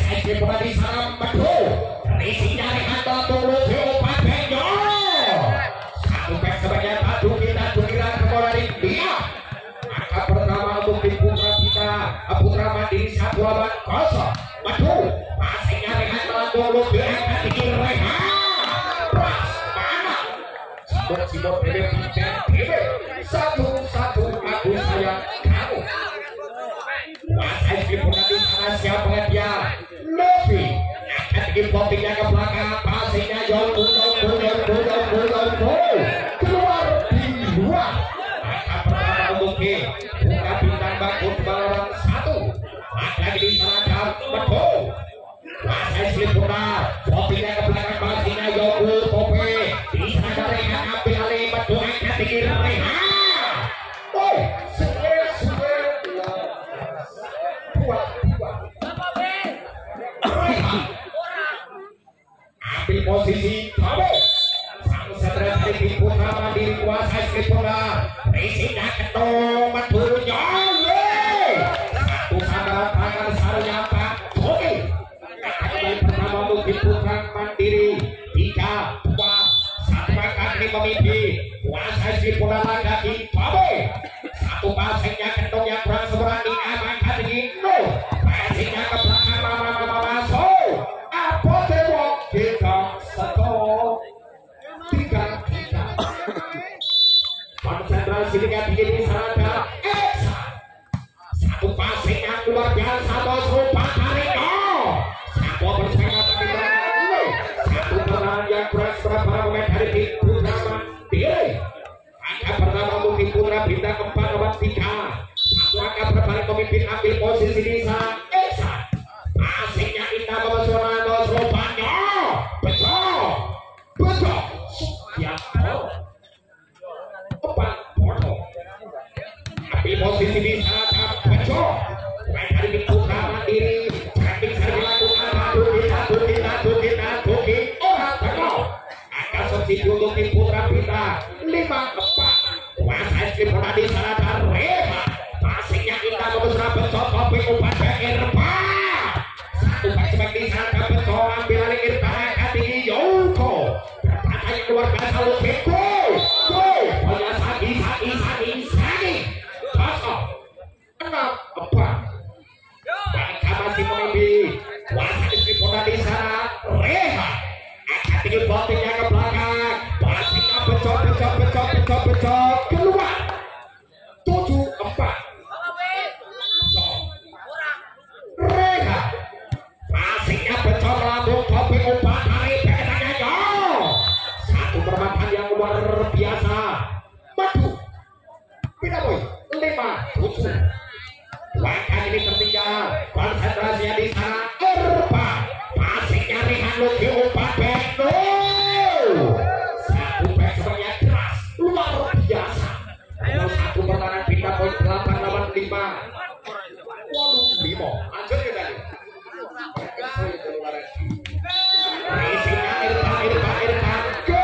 Saya pernah di sana betul. Isinya rehat tunggu obat benjo. Satu pek sebanyak satu kita tukira kembali dia. Maka pertama untuk putra kita Putra Mandiri satu lawan kosong. Betul. Masihnya rehat tunggu diangkat tinggi rehat. Pras mana? Sibuk satu aku sayang kamu. Masih pernah di sana siapa dia? Lebih. Potingnya ke belakang, passingnya jauh, keluar di luar. Maka pertama untuk K, buka bintang bakut balaran satu. Maka diserahkan betul. Masih sempurna, potingnya ke belakang, passingnya jauh, Pope. Diserahkan Rehan, ambil alih, betul, angkat tinggi Rehan. Oh, ambil posisi kamu sang satria dari Putra Mandiri kuasa Sripura Risina ketong betul satu sadar tangan sarunya Pak Oke kali pertama untuk Putra Mandiri 3, 2, 1 kali memimpin kuasa Sripura lagi kamu satu pasangnya ketong yang kurang seberani aman kali no pasangnya ke belakang masuk apa tembok kita satu 3 konsentrasi dengan begini sangat satu passing yang luar biasa bos rupa Karino satu bersama tapi satu perlahan yang keras berapa momen dari Putra Mandiri angka pertama mungkin Putra bintang 4 nomor 3 satu angka berbalik pemimpin ambil posisi di sana passingnya indah memasukan bos rupanya betul ya tapi posisi di sana betul baik dari Putra Mandiri cantik saya dilakukan tuki orang tengok angka subsidi untuk Putra Bintang 5-4 kuasa istri pernah di sana dan Rema passingnya indah memasukan betul tapi umpan Irma satu back di sana betul ambil alih Irma hati Yoko pertanyaan luar biasa Lukiko hanya sagi kosong 6-4 mereka masih memimpin kuasa istri pernah di sana Rema akan tinggi botingnya ke belakang passingnya betul keluar 7-4 Reha passingnya betul melambung topi umpan dari petanya satu permainan yang luar biasa maju pindah boy 5-7 langkah ini tertinggal konsentrasinya di sana Erba passingnya Rehan Luki umpan Beno satu back sebanyak keras luar biasa satu pertahanan pindah poin 8-5 Limo lanjut ya tadi Risina Irfan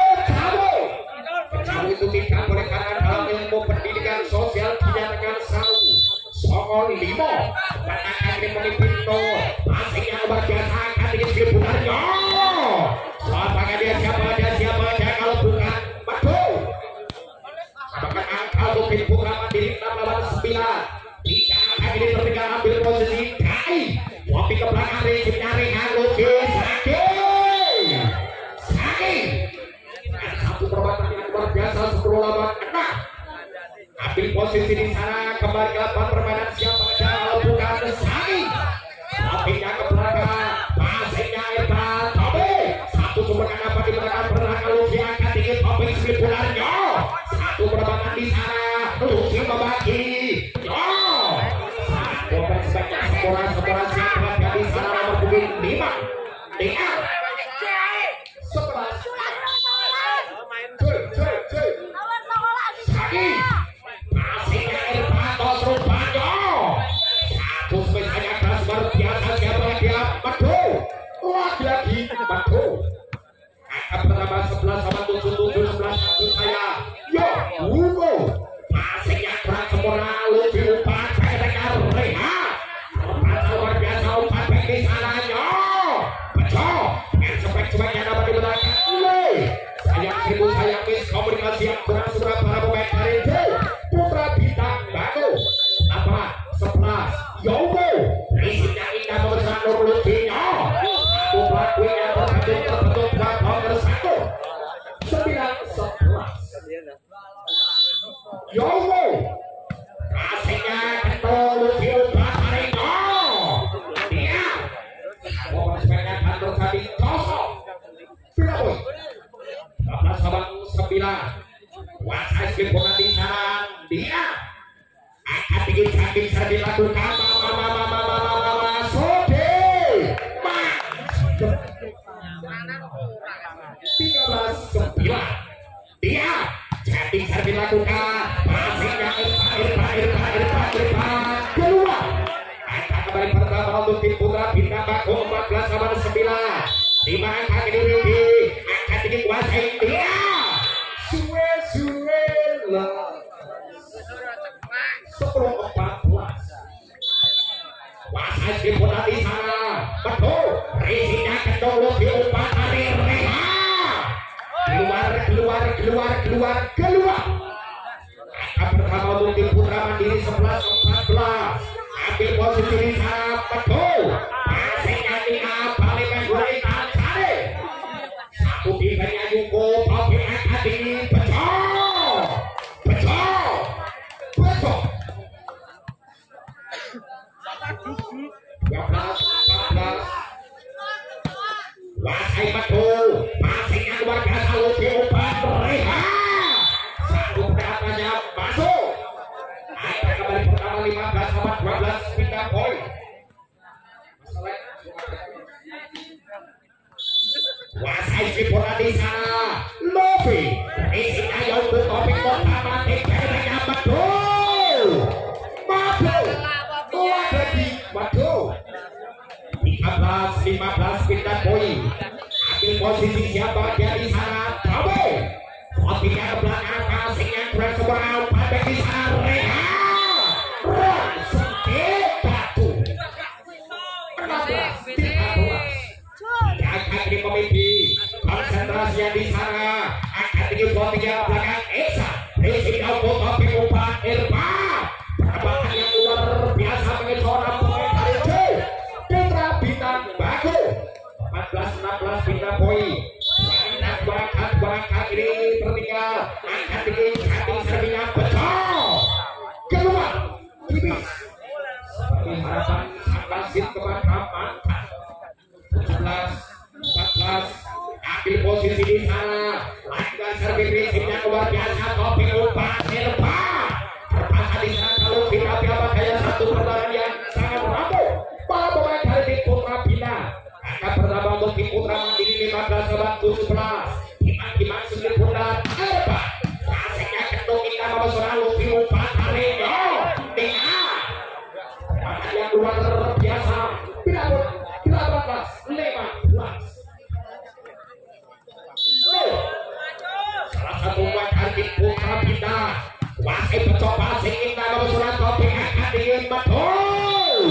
kecamu itu tidak boleh karena dalam ilmu pendidikan sosial dinyatakan saru Songol Limo katakan ini pemimpin no passingnya luar biasa akan ingin dibukarnya apakah dia siapa aja kalau bukan betul apakah angka mungkin Putra Mandiri 6-9 jika ini tertinggal ambil posisi KI Wapi ke belakang risipnya Rehan Luki Saki dan satu perbuatan yang luar biasa 10-6 ambil posisi di sana kembali ke lapangan permainan siapa aja kalau bukan Saki Wapinya ke belakang passingnya Irfan Tobi satu sumberkan apa di belakang belakang Luki angkat tinggi Tobi sebulannya satu perbuatan di sana Luki membagi sekolah siap berada di sana nomor punggung 5 DA 11 Saki passingnya Irfan tos rupanya satu sepedanya keras luar biasa siapa dia betul lagi betul angka pertama 11-7 11 saya yo Hugo passingnya kurang sempurna Luki umpan saya dengar Rehan luar biasa umpan di sananya dilakukan Sode 13-9 dia jadi dilakukan passingnya Irfan keluar angka kembali pertama untuk tim putra bintang Baku 14-9 di mana angka ini angka tinggi kuasai dia suwe 10-14 kuasai tim putra di sana betul Rizina kedua diumpan dari Reha keluar angka pertama untuk tim putra mandiri 11-14 ambil posisi di sana betul passingnya dia balik menggulai tarik satu timnya Yuko tapi angka tinggi betul 12-14 Wasai betul passingnya luar biasa lebih umpan Reha satu perhatiannya masuk angka kembali pertama 15-12 pindah poin Wasai Sipura di sana Lofi isinya Yoko topik pertama timnya betul waduh 15 pindah poin ambil posisi siapa dia di sana Tabe topiknya ke belakang passingnya kurang seberang pada di sana Reha batu 16-13 akan di komisi konsentrasi yang di sana akan tinggi topiknya ke belakang Esa Rizky Dauko topik umpan Irfan perkembangan yang luar biasa mengecoran pemain KDC Putra Bintang Baku 14-16 pindah poin bakat ini tertinggal angkat tinggi chatting serbinya betul keluar tipis seperti harapan sang wasit keberkaman 17-14 ambil posisi di sana lakukan servis prinsipnya luar biasa topik umpan Irfan terpaksa di sana kalau kita pakai satu pertahanan yang sangat rapuh para pemain dari tim Putra Bintang angka pertama untuk tim Putra Mandiri 15-17 Iman sulit pundak Irfan passingnya ketuk kita mau selalu diumpan Areno dengan pertahanan yang luar biasa 18-15 salah satu wakil tim Putra Bintang Wasai pecah passing kita mau surat topik angkat dingin betul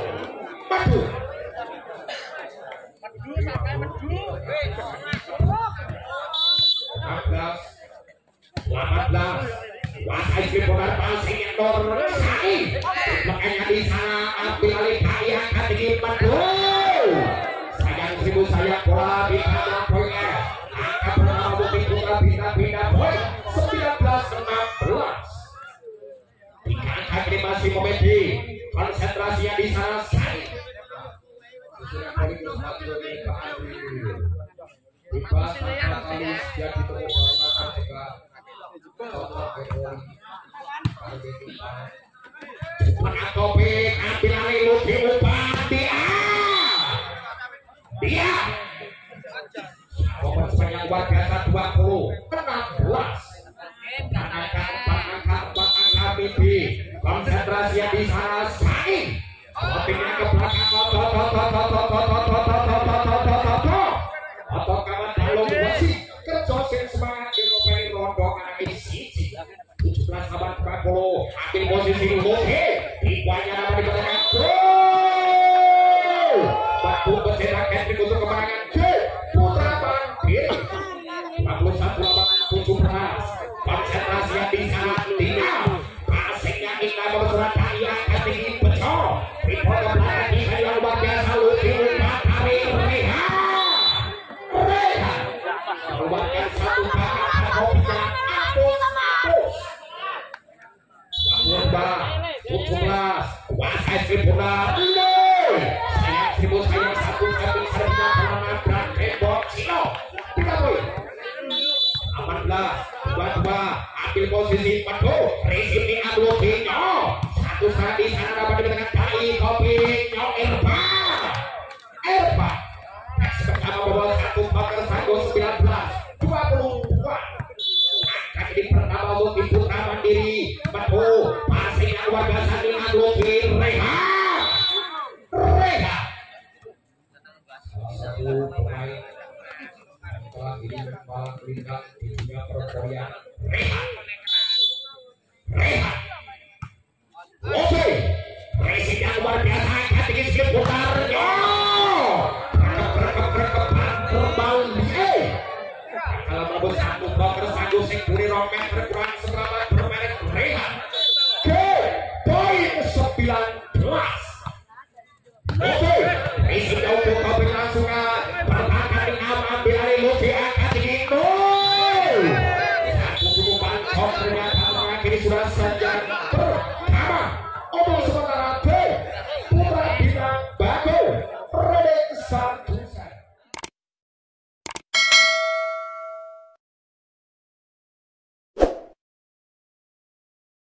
18 Wasai Sipura passing yang Sari makanya di sana ambil alih kali angkat dingin betul sayang seribu sayang bola bintang poinnya angka pertama bukti Putra Bintang pindah poin 19-16 angka ini masih komedi konsentrasinya di sana Sari topik ambil alih Luki umpan dia nomor sepanjang luar biasa 20-16 angka Bibi konsentrasi yang di sana saing topiknya ke belakang atau kawan kalau masih kerjosin semangat Inopeni Rondo anak ini siji 17-40 ambil posisi Luki ikuannya nama di belakang batu bercetak hat-trick untuk kemenangan Putra Mandiri 21-17 konsentrasi yang di sana tinggal passingnya kita bersurat kaya ketinggi pecah di foto belakang kita yang luar biasa Luki umpan dari Reha keluarkan satu kakak topiknya apus 17 Wasai Sipura sayang seribu sayang satu kami serta menabrak tembok Cino 18 22 ambil posisi penuh Rizky Abdul Dino satu saat di sana dapat Rizky putarnya berkepan kembali kalau merebut satu bakar satu sekuri romet berkurang selamat bermerek Rehan ke poin 19 oke